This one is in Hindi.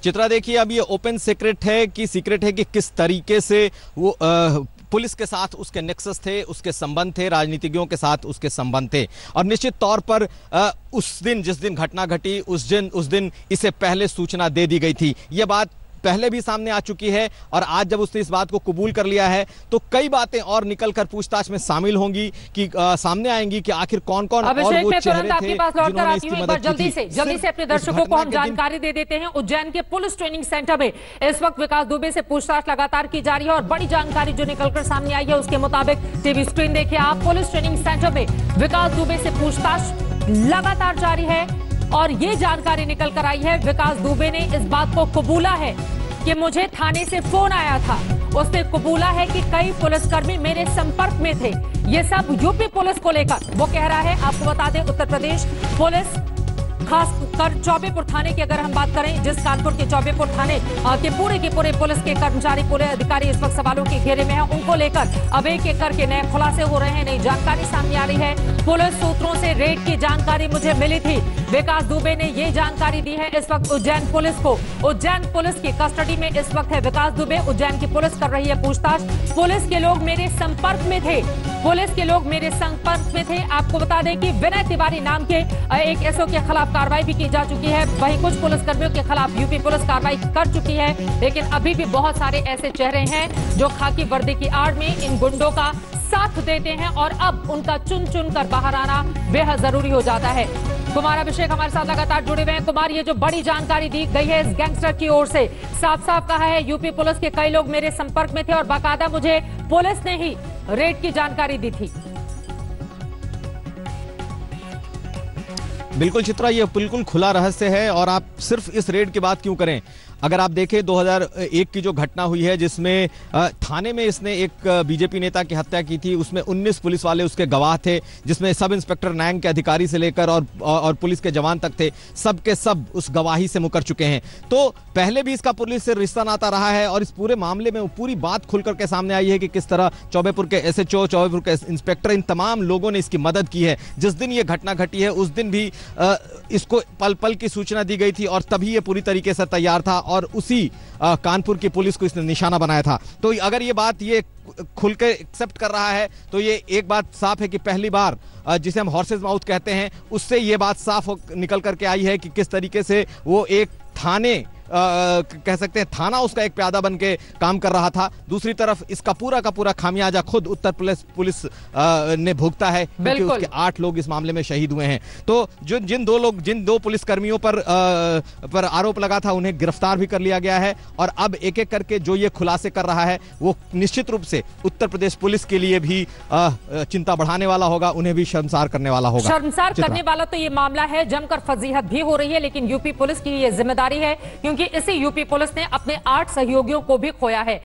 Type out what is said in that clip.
चित्रा देखिए, अब ये ओपन सीक्रेट है कि किस तरीके से वो पुलिस के साथ उसके नेक्सस थे, उसके संबंध थे, राजनीतिज्ञों के साथ उसके संबंध थे। और निश्चित तौर पर उस दिन जिस दिन घटना घटी उस दिन इसे पहले सूचना दे दी गई थी। यह बात पहले भी सामने आ चुकी है और आज जब उसने इस बात को कबूल कर लिया है तो कई बातें और निकलकर पूछताछ में शामिल होंगी कि सामने आएंगी कि आखिर कौन कौन और वो चेहरे थे जिन्होंने इसकी मदद की थी। जल्दी से अपने दर्शकों को हम जानकारी दे देते हैं। उज्जैन के पुलिस ट्रेनिंग सेंटर में इस वक्त विकास दुबे से पूछताछ लगातार की जा रही है और बड़ी जानकारी जो निकलकर सामने आई है उसके मुताबिक टीवी स्क्रीन देखिए आप, पुलिस ट्रेनिंग सेंटर में विकास दुबे से पूछताछ लगातार जारी है और ये जानकारी निकल कर आई है, विकास दुबे ने इस बात को कबूला है कि मुझे थाने से फोन आया था। उसने कबूला है कि कई पुलिसकर्मी मेरे संपर्क में थे। ये सब यूपी पुलिस को लेकर वो कह रहा है। आपको बता दें, उत्तर प्रदेश पुलिस खास कर चौबेपुर थाने की अगर हम बात करें, जिस कानपुर के चौबेपुर थाने के पूरे पुलिस के कर्मचारी, पूरे अधिकारी इस वक्त सवालों के घेरे में हैं, उनको लेकर अब एक एक करके नए खुलासे हो रहे हैं, नई जानकारी सामने आ रही है। पुलिस सूत्रों से रेड की जानकारी मुझे मिली थी। विकास दुबे ने ये जानकारी दी है इस वक्त उज्जैन पुलिस को। उज्जैन पुलिस की कस्टडी में इस वक्त है विकास दुबे। उज्जैन की पुलिस कर रही है पूछताछ। पुलिस के लोग मेरे संपर्क में थे, आपको बता दें कि विनय तिवारी नाम के एक एसओ के खिलाफ कार्रवाई भी की जा चुकी है। वहीं कुछ पुलिसकर्मियों के खिलाफ यूपी पुलिस कार्रवाई कर चुकी है, लेकिन अभी भी बहुत सारे ऐसे चेहरे हैं जो खाकी वर्दी की आड़ में इन गुंडों का साथ देते हैं और अब उनका चुन चुन कर बाहर आना बेहद जरूरी हो जाता है। कुमार अभिषेक हमारे साथ लगातार जुड़े हुए हैं। कुमार, ये जो बड़ी जानकारी दी गई है इस गैंगस्टर की ओर से, साफ साफ कहा है यूपी पुलिस के कई लोग मेरे संपर्क में थे और बाकायदा मुझे पुलिस ने ही रेड की जानकारी दी थी। बिल्कुल चित्रा, ये बिल्कुल खुला रहस्य है और आप सिर्फ इस रेड की बात क्यों करें। अगर आप देखें 2001 की जो घटना हुई है जिसमें थाने में इसने एक बीजेपी नेता की हत्या की थी, उसमें 19 पुलिस वाले उसके गवाह थे, जिसमें सब इंस्पेक्टर नैंग के अधिकारी से लेकर और पुलिस के जवान तक थे, सब के सब उस गवाही से मुकर चुके हैं। तो पहले भी इसका पुलिस से रिश्ता नाता रहा है और इस पूरे मामले में पूरी बात खुल करके सामने आई है कि किस तरह चौबेपुर के एसएचओ, चौबेपुर के इंस्पेक्टर, इन तमाम लोगों ने इसकी मदद की है। जिस दिन ये घटना घटी है उस दिन भी इसको पल पल की सूचना दी गई थी और तभी ये पूरी तरीके से तैयार था और उसी कानपुर की पुलिस को इसने निशाना बनाया था। तो अगर ये बात ये खुल के एक्सेप्ट कर रहा है तो ये एक बात साफ है कि पहली बार जिसे हम हॉर्सेस माउथ कहते हैं उससे ये बात साफ निकल करके आई है कि किस तरीके से वो एक थाने कह सकते हैं थाना उसका एक प्यादा बन के काम कर रहा था। दूसरी तरफ इसका पूरा का पूरा खामियाजा खुद उत्तर पुलिस ने भुगता है क्योंकि उसके 8 लोग इस मामले में शहीद हुए हैं। तो जिन दो पुलिसकर्मियों पर आरोप लगा था उन्हें गिरफ्तार भी कर लिया गया है और अब एक एक करके जो ये खुलासे कर रहा है वो निश्चित रूप से उत्तर प्रदेश पुलिस के लिए भी चिंता बढ़ाने वाला होगा, उन्हें भी शर्मसार करने वाला होगा। शर्मसार करने वाला तो ये मामला है, जमकर फजीहत भी हो रही है, लेकिन यूपी पुलिस की ये जिम्मेदारी है क्योंकि इसी यूपी पुलिस ने अपने 8 सहयोगियों को भी खोया है।